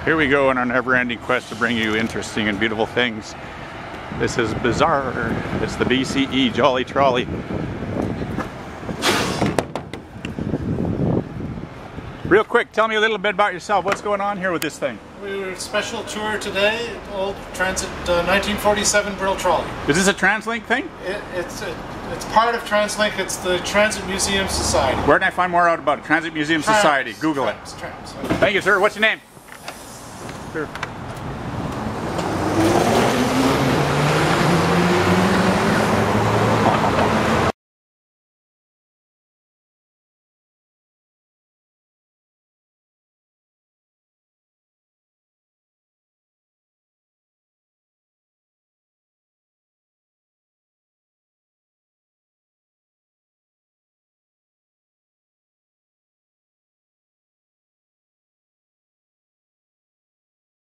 Here we go on our never-ending quest to bring you interesting and beautiful things. This is bizarre. It's the BCE Jolly Trolley. Real quick, tell me a little bit about yourself. What's going on here with this thing? We're special tour today, old transit 1947 Brill trolley. Is this a TransLink thing? It's part of TransLink. It's the Transit Museum Society. Where can I find more out about it? Transit Museum Society. Google it. Trams. Thank you, sir. What's your name? Sure.